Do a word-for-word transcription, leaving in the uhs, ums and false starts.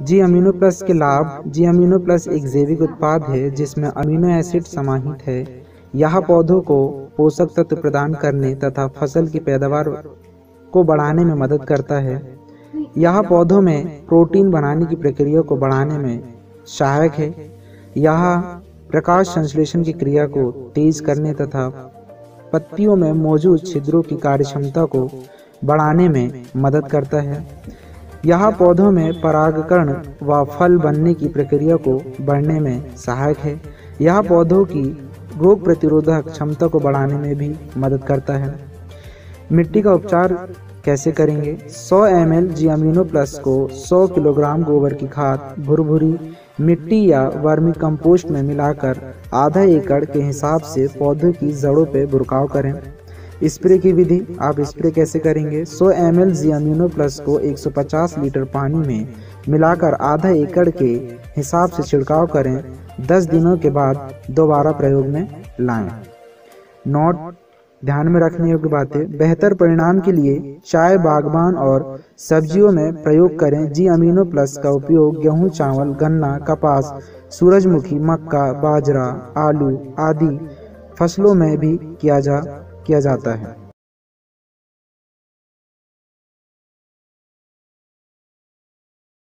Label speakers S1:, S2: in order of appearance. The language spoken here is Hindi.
S1: जी अमीनो प्लस के लाभ। जी अमीनो प्लस एक जैविक उत्पाद है जिसमें अमीनो एसिड समाहित है। यह पौधों को पोषक तत्व प्रदान करने तथा फसल की पैदावार को बढ़ाने में मदद करता है। यह पौधों में प्रोटीन बनाने की प्रक्रिया को बढ़ाने में सहायक है। यह प्रकाश संश्लेषण की क्रिया को तेज करने तथा पत्तियों में मौजूद छिद्रों की कार्यक्षमता को बढ़ाने में मदद करता है। यह पौधों में परागकण व फल बनने की प्रक्रिया को बढ़ने में सहायक है। यह पौधों की रोग प्रतिरोधक क्षमता को बढ़ाने में भी मदद करता है। मिट्टी का उपचार कैसे करेंगे? सौ M L G amino plus को सौ किलोग्राम गोबर की खाद, भुरभुरी मिट्टी या वर्मी कंपोस्ट में मिलाकर आधा एकड़ के हिसाब से पौधों की जड़ों पर बुरकाव करें। स्प्रे की विधि, आप स्प्रे कैसे करेंगे? सौ M L G amino plus को एक सौ पचास लीटर पानी में मिलाकर आधा एकड़ के हिसाब से छिड़काव करें। दस दिनों के बाद दोबारा प्रयोग में लाएं। नोट ध्यान में रखने योग्य बातें। बेहतर परिणाम के लिए चाय, बागवान और सब्जियों में प्रयोग करें। जी अमीनो प्लस का उपयोग गेहूं, चावल, गन्ना, कपास, सूरजमुखी, मक्का, बाजरा, आलू आदि फसलों में भी किया जा किया जाता है।